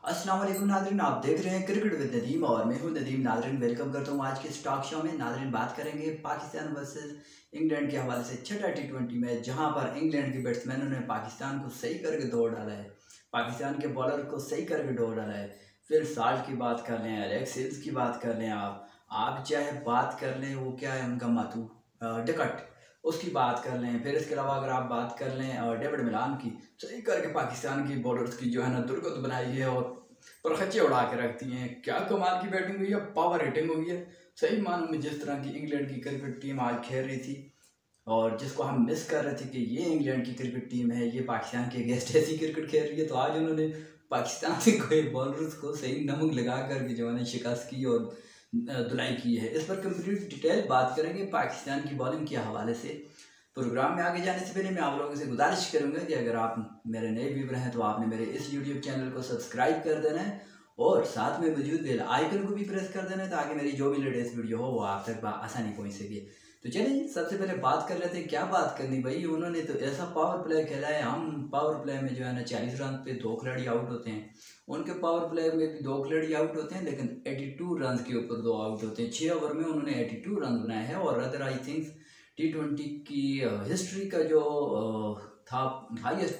अस्सलाम वालेकुम नाज़रीन, आप देख रहे हैं क्रिकेट विद नदीम और मैं हूं नदीम। नाज़रीन वेलकम करता हूं आज के इस टॉक शो में। नाज़रीन बात करेंगे पाकिस्तान वर्सेस इंग्लैंड के हवाले से छठा टी20 मैच, जहां पर इंग्लैंड के बैट्समैनों ने पाकिस्तान को सही करके दौड़ डाला है, पाकिस्तान के बॉलर को सही करके दौड़ डाला है। फिर साल्ट की बात कर लें, एलेक्स हिल्स की बात कर लें, आप चाहे बात कर लें वो क्या है उनका माथू डिकट, उसकी बात कर लें। फिर इसके अलावा अगर आप बात कर लें डेविड मिलान की, सही करके पाकिस्तान की बॉलर्स की जो है ना दुर्गत बनाई है और परखच्चे उड़ा के रखती हैं। क्या कमाल की बैटिंग हुई है, पावर हिटिंग हुई है। सही मानों में जिस तरह की इंग्लैंड की क्रिकेट टीम आज खेल रही थी और जिसको हम मिस कर रहे थे कि ये इंग्लैंड की क्रिकेट टीम है, ये पाकिस्तान के अगेंस्ट ऐसी क्रिकेट खेल रही है, तो आज उन्होंने पाकिस्तान के कोई बॉलर्स को सही नमक लगा करके जो है ना शिकस्त की और धुलाई की है। इस पर कंप्लीट डिटेल बात करेंगे पाकिस्तान की बॉलिंग के हवाले से। प्रोग्राम में आगे जाने से पहले मैं आप लोगों से गुजारिश करूंगा कि अगर आप मेरे नए व्यूवर हैं तो आपने मेरे इस यूट्यूब चैनल को सब्सक्राइब कर देना है और साथ में मौजूद बेल आइकन को भी प्रेस कर देना है ताकि मेरी जो भी लेटेस्ट वीडियो हो वो आप तक आसानी पहुंच सके। तो चलिए सबसे पहले बात कर लेते हैं। क्या बात करनी भाई, उन्होंने तो ऐसा पावर प्ले खेला है। हम पावर प्ले में जो है ना 40 रन पे 2 खिलाड़ी आउट होते हैं, उनके पावर प्ले में भी 2 खिलाड़ी आउट होते हैं, लेकिन 82 रन के ऊपर 2 आउट होते हैं। 6 ओवर में उन्होंने 82 रन बनाए हैं और अदर आई थिंक टी20 की हिस्ट्री का जो था हाईएस्ट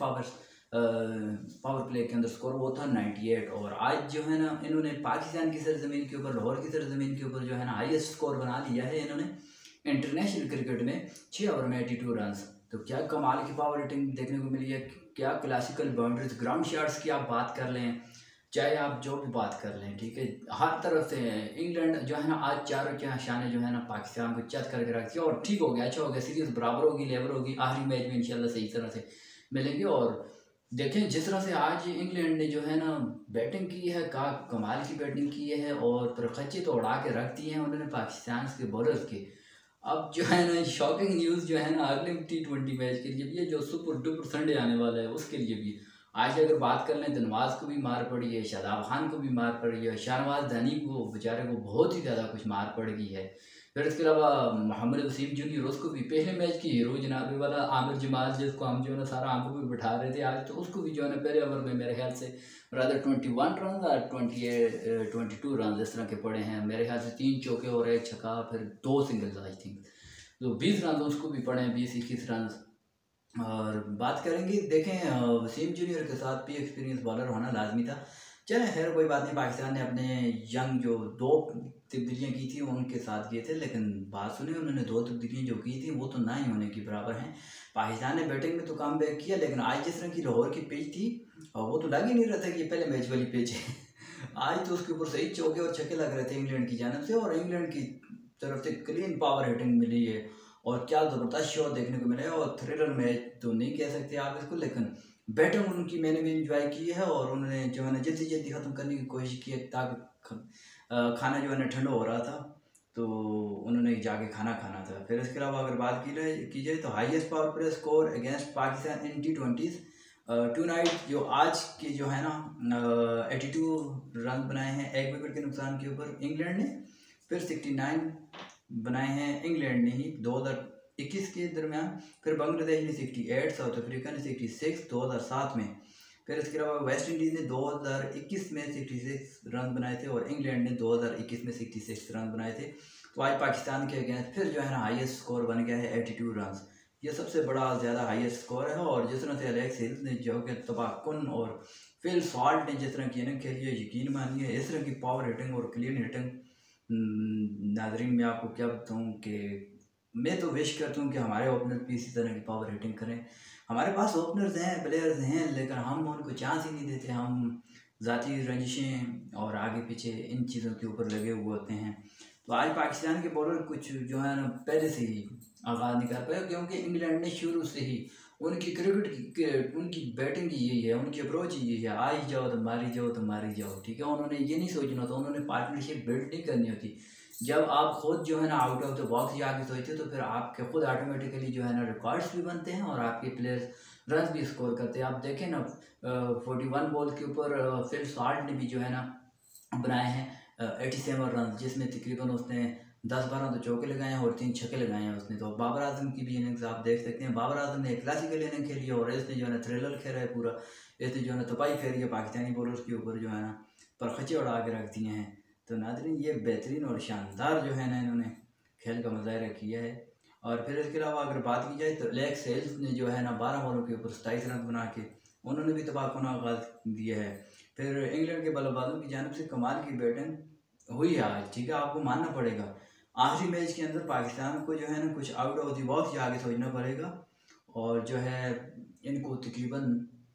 पावर प्ले के अंदर स्कोर वो था 98। और आज जो है ना इन्होंने पाकिस्तान की सरजमीन के ऊपर, लाहौर की सरजमीन के ऊपर जो है ना हाईएस्ट स्कोर बना लिया है इन्होंने इंटरनेशनल क्रिकेट में 6 ओवर में 82 रन। तो क्या कमाल की पावर हिटिंग देखने को मिली है, क्या क्लासिकल बाउंड्रीज, ग्राउंड शॉट्स की आप बात कर लें, चाहे आप जो भी बात कर लें, ठीक है, हर तरफ से इंग्लैंड जो है ना आज चारों के शाने जो है ना पाकिस्तान को चत करके रखती है। और ठीक हो गया, अच्छा हो गया, सीरीज बराबर होगी, लेवल होगी, आखिरी मैच में इंशाल्लाह सही तरह से मिलेंगे। और देखें जिस तरह से आज इंग्लैंड ने जो है ना बैटिंग की है, का कमाल की बैटिंग की है और खच्चे तो उड़ा के रख दिए हैं उन्होंने पाकिस्तान के बॉलर्स के। अब जो है ना शॉकिंग न्यूज़ जो है ना अगले टी20 मैच के लिए भी है, जो सुपर डुपर संडे आने वाला है उसके लिए भी आज अगर बात कर लें तो नवाज को भी मार पड़ी है, शादाब खान को भी मार पड़ी है, शाहनवाज दानी को बेचारे को बहुत ही ज़्यादा कुछ मार पड़ गई है। फिर इसके अलावा मोहम्मद वसीम जूनियर, उसको भी पहले मैच की हीरो जनाबे वाला आमिर जमाल, जिसको हम जो है ना सारा आंखों पर बिठा रहे थे आज, तो उसको भी जो है ना पहले ओवर में मेरे ख्याल से रादर 21 रन और 22 रन इस तरह के पड़े हैं। मेरे ख्याल से 3 चौके और 1 छक्का, फिर 2 सिंगल्स आई थिंक, तो 20 रन उसको भी पड़े हैं, 20-21 रन। और बात करेंगे, देखें वसीम जूनियर के साथ भी एक्सपीरियंस बॉलर होना लाजमी था। चले खैर कोई बात नहीं, पाकिस्तान ने अपने यंग जो 2 तब्दीलियाँ की थी उनके साथ किए थे, लेकिन बात सुने उन्होंने 2 तब्दीलियाँ जो की थी वो तो ना ही होने की बराबर हैं। पाकिस्तान ने बैटिंग में तो काम बैक किया, लेकिन आज जिस तरह की लाहौर की पिच थी वो तो लग ही नहीं रहा था कि ये पहले मैच वाली पिच है। आज तो उसके ऊपर सही चौके और छक्के लग रहे थे इंग्लैंड की जानब से, और इंग्लैंड की तरफ से क्लीन पावर हिटिंग मिली है और क्या ज़बरदस्त शॉट देखने को मिला है। और थ्रिलर मैच तो नहीं कह सकते आप इसको, लेकिन बैटिंग उनकी मैंने भी इंजॉय की है और उन्होंने जो है ना जल्दी जल्दी ख़त्म करने की कोशिश की है, ताकि खाना जो है ना ठंडा हो रहा था तो उन्होंने जाके खाना खाना था। फिर इसके अलावा अगर बात की जाए तो highest power play score against Pakistan in टी20 टू नाइट जो आज के जो है ना 82 रन बनाए हैं 1 विकेट के नुकसान के ऊपर इंग्लैंड ने। फिर 69 बनाए हैं इंग्लैंड ने ही 2021 के दरमियान। फिर बांग्लादेश ने 68, साउथ अफ्रीका ने 66 2007 में। फिर इसके अलावा वेस्ट इंडीज़ ने 2021 में 66 रन बनाए थे और इंग्लैंड ने 2021 में 66 रन बनाए थे। तो आज पाकिस्तान के अगेंस्ट फिर जो है ना हाईएस्ट स्कोर बन गया है 82 रन। ये सबसे बड़ा ज़्यादा हाईएस्ट स्कोर है। और जिस तरह से एलेक्स हिल्स ने जो कि तबाहकुन और फिल सॉल्ट ने जिस तरह की इनिंग खेली है, यकीन मानिए इस तरह की पावर हिटिंग और क्लीन हिटिंग, नाजरीन मैं आपको क्या बताऊं कि मैं तो विश करता हूं कि हमारे ओपनर भी इसी तरह की पावर हिटिंग करें। हमारे पास ओपनर्स हैं, प्लेयर्स हैं, लेकिन हम उनको चांस ही नहीं देते। हम ज़ाती रंजिशें और आगे पीछे इन चीज़ों के ऊपर लगे हुए होते हैं। तो आज पाकिस्तान के बॉलर कुछ जो है ना पहले से ही आगाज़ नहीं कर पाए, क्योंकि इंग्लैंड ने शुरू से ही उनकी क्रिकेट की उनकी बैटिंग यही है, उनकी अप्रोच यही है, आ ही जाओ तो मारी जाओ तो मारी जाओ, ठीक है। उन्होंने ये नहीं सोचना था, उन्होंने पार्टनरशिप बिल्ड नहीं करनी होती। जब आप खुद जो है ना आउट ऑफ द बॉक्स जाके सोचते हो तो फिर आपके खुद ऑटोमेटिकली जो है ना रिकॉर्ड्स भी बनते हैं और आपके प्लेयर्स रन भी स्कोर करते हैं। आप देखें ना 41 बॉल के ऊपर फिल सॉल्ट ने भी जो है ना बनाए हैं 87 रन, जिसमें तकरीबन उसने 10-12 तो चौके लगाए हैं और 3 छक्के लगाए हैं उसने। तो बाबर आजम की भी इनिंग्स आप देख सकते हैं। बाबर आजम ने एक क्लासिकल इनिंग खेली है और इसने जो है ना थ्रिलर खेला है पूरा। इसने जो है ना तपाई फेरी है पाकिस्तानी बॉलर्स के ऊपर जो है ना परखचे उड़ा के रख दिए हैं। तो नाज़रीन ये बेहतरीन और शानदार जो है ना इन्होंने खेल का मुजाहरा किया है। और फिर इसके अलावा अगर बात की जाए तो एलेक्स हेल्स ने जो है ना 12 बॉलों के ऊपर 27 रन बना के उन्होंने भी तबाहकुन आगाज दिया है। फिर इंग्लैंड के बल्लेबाजों की जानिब से कमाल की बैटिंग हुई है आज, ठीक है, आपको मानना पड़ेगा। आखिरी मैच के अंदर पाकिस्तान को जो है ना कुछ आउट ऑफ द बॉक्स जाके सोचना पड़ेगा और जो है इनको तकरीबन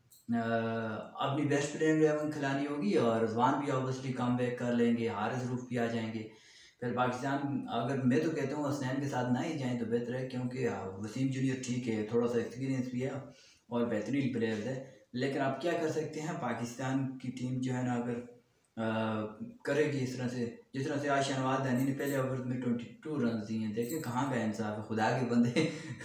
अपनी बेस्ट प्लेइंग 11 खिलानी होगी और रिजवान भी ऑब्वियसली कम बैक कर लेंगे, हारिस रूफ भी आ जाएंगे। फिर पाकिस्तान अगर मैं तो कहता हूँ हसनैन के साथ ना ही जाएं तो बेहतर है, क्योंकि वसीम जूनियर ठीक है, थोड़ा सा एक्सपीरियंस भी है और बेहतरीन प्लेयर है। लेकिन आप क्या कर सकते हैं, पाकिस्तान की टीम जो है ना अगर करेगी इस तरह से जिस तरह से आज शहनवाज दानी ने पहले ओवर में 22 रन दिए हैं, देखें कहाँ का इंसाफ है, खुदा के बंदे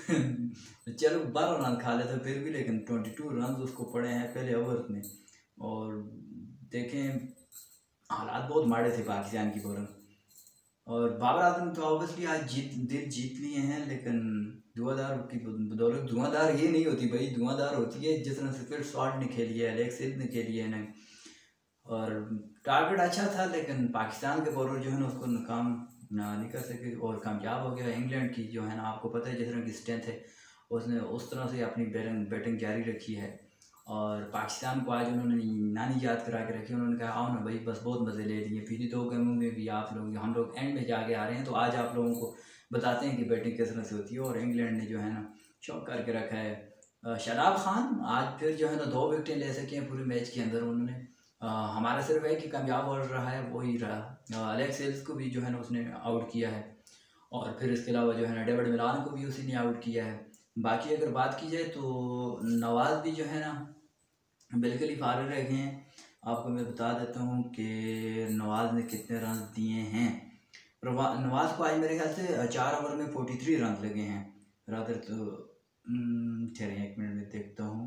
चलो 12 रन खा लेते फिर भी, लेकिन 22 रन उसको पड़े हैं पहले ओवर में। और देखें हालात बहुत माड़े थे पाकिस्तान की बॉलर। और बाबर आजम तो ऑब्वियसली आज दिल जीत लिए हैं, लेकिन धुआंधार की बदौलत धुआंधार ये नहीं होती भाई, धुआंधार होती है जिस तरह से फिर शॉट ने खेली है, एलेक्स हेल्स ने खेली है ना। और टारगेट अच्छा था लेकिन पाकिस्तान के बॉलर जो है ना उसको नाकाम नहीं कर सके और कामयाब हो गया। इंग्लैंड की जो है ना आपको पता है जिस तरह की स्ट्रेंथ है उसने उस तरह से अपनी बैटिंग जारी रखी है। और पाकिस्तान को आज उन्होंने नानी याद करा के रखी, उन्होंने कहा आओ ना भाई बस बहुत मज़े ले लिए, पिछली 2 गेमों में भी आप लोग हम लोग एंड में जाके आ रहे हैं, तो आज आप लोगों को बताते हैं कि बैटिंग किस तरह से होती है। और इंग्लैंड ने जो है ना शौक करके रखा है। शादाब खान आज फिर जो है ना 2 विकेटें ले सके हैं पूरे मैच के अंदर उन्होंने। हमारा सिर्फ है कि कामयाब बॉलर रहा है वो ही रहा। एलेक्स हेल्स को भी जो है ना उसने आउट किया है और फिर इसके अलावा जो है ना डेविड मिलान को भी उसी ने आउट किया है। बाकी अगर बात की जाए तो नवाज़ भी जो है ना बिल्कुल ही फारिग रह गए हैं। आपको मैं बता देता हूँ कि नवाज़ ने कितने रन दिए हैं। नवाज़ को आज मेरे ख्याल से 4 ओवर में 43 रन लगे हैं रादर। तो चलिए 1 मिनट में देखता हूँ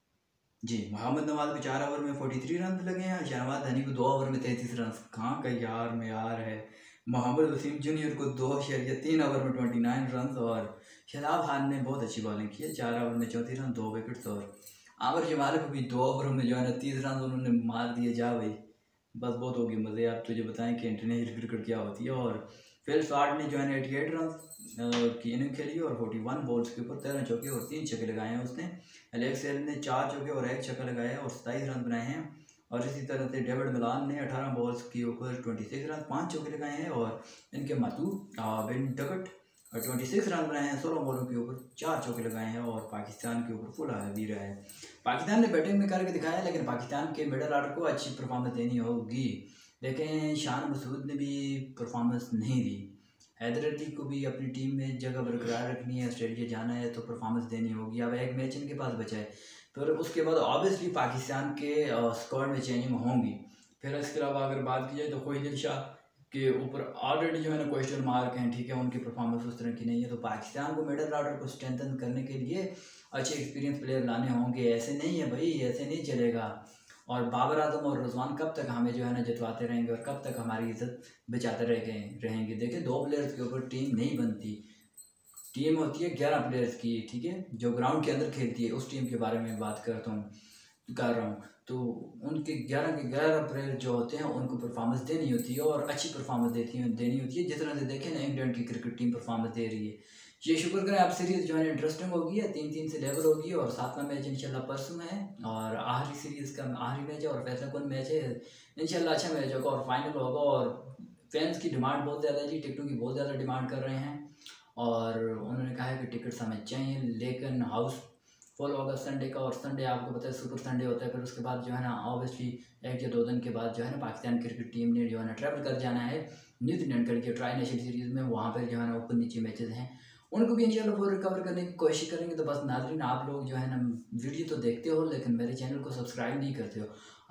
जी। मोहम्मद नवाज को 4 ओवर में 43 रन लगे हैं। शहनवाज दानी को 2 ओवर में 33 रन। कहाँ का यार में यार है। मोहम्मद वसीम जूनियर को 3 ओवर में 29 रन और शादाब खान ने बहुत अच्छी बॉलिंग की है, 4 ओवर में 34 रन 2 विकेट्स। और आमिर जमाल को भी 2 ओवर में जो है ना 30 रन उन्होंने मार दिए। जा भाई बस बहुत होगी मज़े, आप तुझे बताएं कि इंटरनेशनल क्रिकेट क्या होती है। और फिर शॉट ने जो है ना 88 रन की इनिंग खेली और 41 बॉल्स के ऊपर 13 चौके और 3 छक्के लगाए हैं उसने। एलेक्स हेल्स ने 4 चौके और 1 छक्का लगाया और 27 रन बनाए हैं। और इसी तरह से डेविड मिलान ने 18 बॉल्स के ऊपर 26 रन 5 चौके लगाए हैं। और इनके मातू बिन डकट 26 रन बनाए हैं, 16 बॉलों के ऊपर 4 चौके लगाए हैं और पाकिस्तान के ऊपर फुल हावी रहा है। पाकिस्तान ने बैटिंग में करके दिखाया, लेकिन पाकिस्तान के मिडल ऑर्डर को अच्छी परफॉर्मेंस देनी होगी। लेकिन शान मसूद ने भी परफॉर्मेंस नहीं दी। हैदर अली को भी अपनी टीम में जगह बरकरार रखनी है, ऑस्ट्रेलिया जाना है तो परफॉर्मेंस देनी होगी। अब एक मैच इनके पास बचा है, फिर उसके बाद ऑब्वियसली पाकिस्तान के स्क्वाड में चेंजिंग होंगी। फिर इसके अलावा अगर बात की जाए तो कोई शाह के ऊपर ऑलरेडी जो है ना क्वेश्चन मार्क हैं, ठीक है, उनकी परफॉर्मेंस उस तरह की नहीं है। तो पाकिस्तान को मिडल ऑर्डर को स्ट्रेंथन करने के लिए अच्छे एक्सपीरियंस प्लेयर लाने होंगे, ऐसे नहीं है भाई, ऐसे नहीं चलेगा। और बाबर आजम और रिजवान कब तक हमें जो है ना जितवाते रहेंगे और कब तक हमारी इज्जत बचाते रहेंगे। देखिए 2 प्लेयर्स के ऊपर टीम नहीं बनती, टीम होती है 11 प्लेयर्स की, ठीक है, जो ग्राउंड के अंदर खेलती है, उस टीम के बारे में बात कर रहा हूँ। तो उनके 11 के 11 प्लेयर जो होते हैं उनको परफॉर्मेंस देनी होती है और अच्छी परफॉर्मेंस देनी होती है। जिस तरह से देखें ना इंग्लैंड की क्रिकेट टीम परफॉर्मेंस दे रही है। ये शुक्र करें आप सीरीज़ जो है इंटरेस्टिंग होगी है, 3-3 से लेवल होगी और 7वां मैच इंशाल्लाह परसों है और आखिरी सीरीज़ का आखिरी मैच है और फैसला कौन मैच है इंशाल्लाह अच्छा मैच होगा और फाइनल होगा। और फैंस की डिमांड बहुत ज़्यादा है जी, टिकटों की बहुत ज़्यादा डिमांड कर रहे हैं और उन्होंने कहा है कि टिकट्स हमें चाहिए, लेकिन हाउस फुल होगा संडे का। और संडे आपको पता है सुपर संडे होता है। फिर उसके बाद जो है ना ऑब्वियसली 1 या 2 दिन के बाद जो है ना पाकिस्तान क्रिकेट टीम ने जो है ना ट्रैवल कर जाना है न्यूजीलैंड करके ट्राई नेशनल सीरीज़ में। वहाँ पर जो है ना ऊपर नीचे मैचेस हैं, उनको भी इंशाल्लाह फुल रिकवर करने की कोशिश करेंगे। तो बस नाज़रीन आप लोग जो है ना वीडियो तो देखते हो लेकिन मेरे चैनल को सब्सक्राइब नहीं करते हो।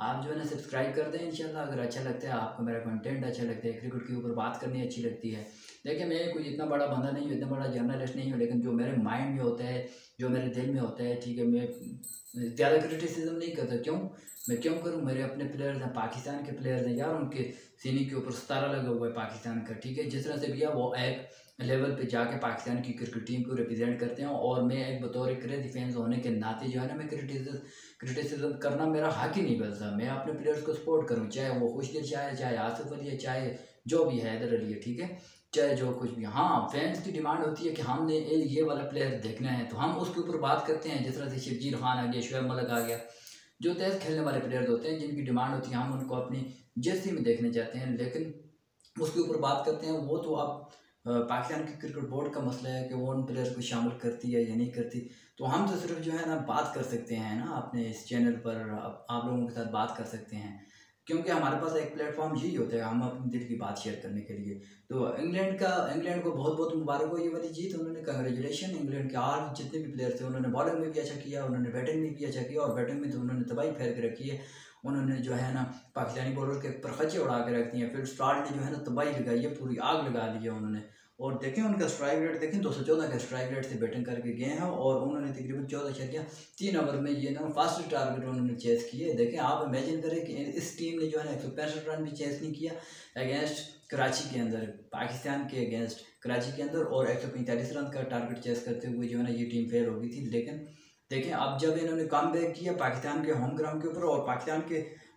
आप जो है ना सब्सक्राइब कर दें इंशाल्लाह। अगर अच्छा लगता है आपको, मेरा कंटेंट अच्छा लगता है, क्रिकेट के ऊपर बात करनी अच्छी लगती है। देखिए मैं कोई इतना बड़ा बंदा नहीं हूँ, इतना बड़ा जर्नलिस्ट नहीं हूँ, लेकिन जो मेरे माइंड में होता है, जो मेरे दिल में होता है, ठीक है, मैं ज़्यादा क्रिटिसिज्म नहीं करता। क्यों मैं क्यों करूँ? मेरे अपने प्लेयर्स हैं, पाकिस्तान के प्लेयर्स हैं यार, उनके सीने के ऊपर सितारा लगा हुआ है पाकिस्तान का, ठीक है। जिस तरह से भी है वो एक लेवल पे जाके पाकिस्तान की क्रिकेट टीम को रिप्रेजेंट करते हैं, और मैं एक बतौर एक क्रेजी फैंस होने के नाते जो है ना, मैं क्रिटिसिज्म करना मेरा हक ही नहीं बनता। मैं अपने प्लेयर्स को सपोर्ट करूँ, चाहे वो खुशदिल शाह, चाहे आसिफ अली है, चाहे जो भी है, हैदर अली है, ठीक है, चाहे जो कुछ भी। हाँ, फैंस की डिमांड होती है कि हमने ये वाला प्लेयर देखना है, तो हम उसके ऊपर बात करते हैं। जिस तरह से शिवजीर खान आ गया, शुएब मलिक आ गया, जो तेज़ खेलने वाले प्लेयर्स होते हैं, जिनकी डिमांड होती है, हम उनको अपनी जर्सी में देखने चाहते हैं, लेकिन उसके ऊपर बात करते हैं। वो तो आप पाकिस्तान की क्रिकेट बोर्ड का मसला है कि वो उन प्लेयर्स को शामिल करती है या नहीं करती। तो हम तो सिर्फ जो है ना बात कर सकते हैं ना, अपने इस चैनल पर आप लोगों के साथ बात कर सकते हैं, क्योंकि हमारे पास एक प्लेटफॉर्म यही होता है, हम अपने दिल की बात शेयर करने के लिए। तो इंग्लैंड को बहुत बहुत मुबारक हो ये वाली जीत। उन्होंने कंग्रेचुलेशन, इंग्लैंड के और जितने भी प्लेयर थे, उन्होंने बॉलिंग में भी अच्छा किया, उन्होंने बैटिंग में भी अच्छा किया, और बैटिंग में तो उन्होंने तबाही फैल के रखी है। उन्होंने जो है ना पाकिस्तानी बॉलर के परखचे उड़ा के रख दिए। फिर स्टार्ट ने जो है ना तबाही लगाई है, पूरी आग लगा दी है उन्होंने। और देखें उनका स्ट्राइक रेट देखें, 214 का स्ट्राइक रेट से बैटिंग करके गए हैं, और उन्होंने तकरीबन 14.3 ओवर में ये ना फास्ट टारगेट उन्होंने चेस किए। देखें आप इमेजिन करें कि इस टीम ने जो है ना 165 रन भी चेस नहीं किया अगेंस्ट कराची के अंदर, पाकिस्तान के अगेंस्ट कराची के अंदर, और 145 रन का टारगेट चेस करते हुए जो है ना ये टीम फेल हो गई थी। लेकिन देखें अब जब इन्होंने कम बैक किया पाकिस्तान के होम ग्राउंड के ऊपर, और पाकिस्तान के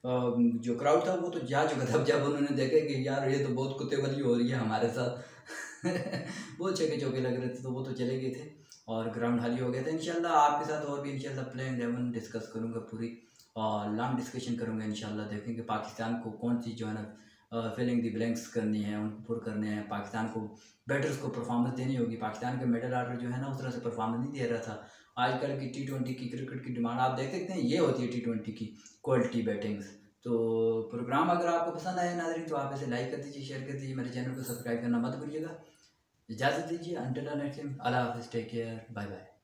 जो क्राउड था वो तो जा चुका था, जब उन्होंने देखा कि यार ये तो बहुत कुत्ते वाली हो रही है हमारे साथ बहुत छक्के चौके लग रहे थे, तो वो तो चले गए थे और ग्राउंड खाली हो गया था। इंशाल्लाह आपके साथ और भी इंशाल्लाह प्लेइंग 11 डिस्कस करूँगा पूरी, और लॉन्ग डिस्कशन करूँगा इंशाल्लाह। देखेंगे पाकिस्तान को कौन सी जो है ना फिलिंग दी ब्लैंक्स करनी है, उनको पुर करने हैं। पाकिस्तान को बैटर्स को परफॉर्मेंस देनी होगी। पाकिस्तान का मिडल ऑर्डर जो है ना उस तरह से परफॉर्मेंस नहीं दे रहा था। आजकल की T20 की क्रिकेट की डिमांड आप देख सकते हैं, ये होती है T20 की क्वालिटी बैटिंग्स। तो प्रोग्राम अगर आपको पसंद आया नाज़रीन, तो आप इसे लाइक कर दीजिए, शेयर कर दीजिए, मेरे चैनल को सब्सक्राइब करना मत भूलिएगा। इजाज़त दीजिए, अंटिल नेक्स्ट टाइम, अल्लाह हाफ़िज़, टेक केयर, बाय बाय।